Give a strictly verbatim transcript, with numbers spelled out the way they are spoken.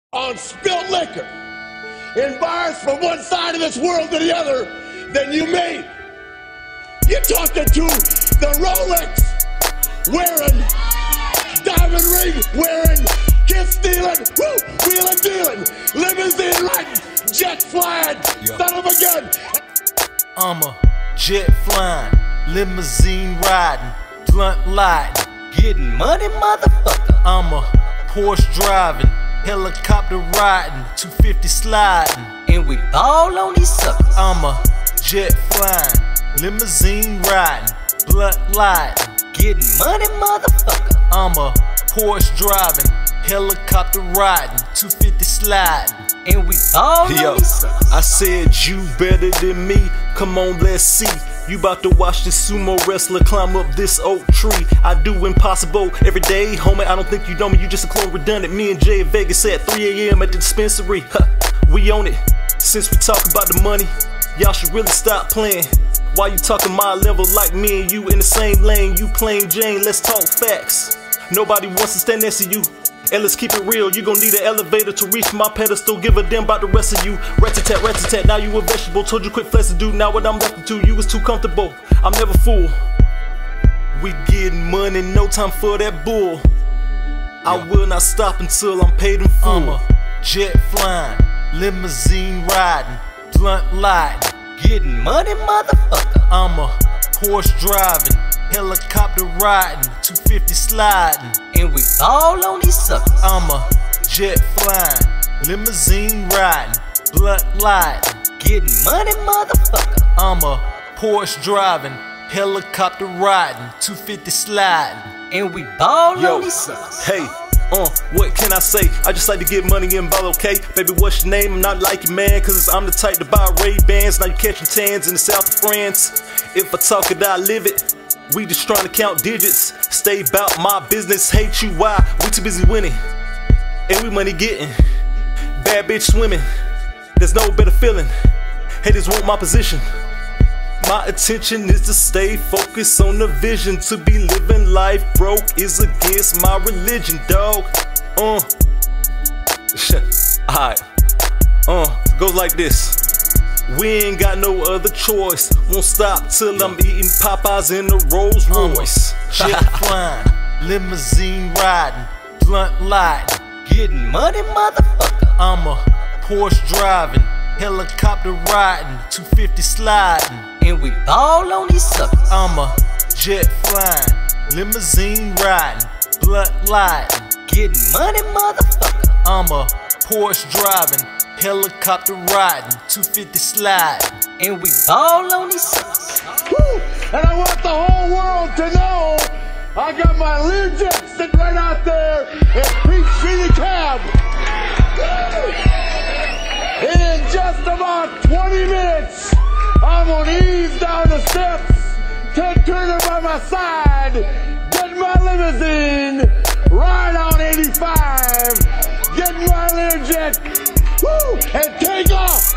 on spilt liquor in bars from one side of this world to the other than you made. You're talking to the Rolex wearing, diamond ring wearing, kiss stealing, woo, wheeling dealing, limousine riding, jet flying, yeah. Son of a gun. I'm a jet flying, limousine riding, blunt lighting, getting money, motherfucker. I'm a Porsche driving, helicopter riding, two fifty sliding, and we all on these suckers. I'm a jet flying, limousine riding, blunt lighting, getting money, motherfucker. I'm a Porsche driving, helicopter riding, two fifty sliding, and we all Yo, on these suckers. I said you better than me, come on let's see. You about to watch this sumo wrestler climb up this oak tree. I do impossible every day, homie, I don't think you know me, you just a clone redundant. Me and Jay at Vegas at three A M at the dispensary, huh, we own it. Since we talk about the money, y'all should really stop playing. Why you talking my level like me and you in the same lane? You plain Jane, let's talk facts. Nobody wants to stand next to you. And let's keep it real, you gon' need an elevator to reach my pedestal. Give a damn about the rest of you. Rat-a-tat, rat-a-tat, now you a vegetable. Told you quit flexing, dude, now what I'm left to. You was too comfortable, I'm never fool. We getting money, no time for that bull. I will not stop until I'm paid in full. I'm a jet flying, limousine riding, blunt lighting, getting money, motherfucker. I'm a Porsche driving, helicopter riding, two fifty sliding, and we all on these suckers. I'm a jet flying, limousine riding, blunt lighting, getting money, motherfucker. I'm a Porsche driving, helicopter riding, two fifty sliding, and we all Yo, on these suckers. Hey, uh, what can I say? I just like to get money and ball, okay? Baby, what's your name? I'm not like you, man, cause I'm the type to buy Ray-Bans. Now you catching tans in the south of France. If I talk it, I live it. We just trying to count digits. Stay about my business, hate you, why? We too busy winning, and we money getting. Bad bitch swimming, there's no better feeling. Haters want my position. My attention is to stay focused on the vision. To be living life broke is against my religion, dog. Uh, alright, uh, goes like this. We ain't got no other choice. Won't stop till I'm eating Popeyes in a Rolls Royce. Jet flying, limousine riding, blunt lighting, getting money, motherfucker. I'm a Porsche driving, helicopter riding, two fifty sliding, and we all on these suckers. I'm a jet flying, limousine riding, blunt lighting, getting money, motherfucker. I'm a Porsche driving, helicopter riding, two fifty sliding, and we all on these suckers. Woo! And I want the whole world to know I got my Learjet sitting right out there in Peachtree Cab. In just about twenty minutes, I'm gonna ease down the steps, Ted Turner by my side, get my limousine, ride on eighty-five, get my Learjet, woo, and take off.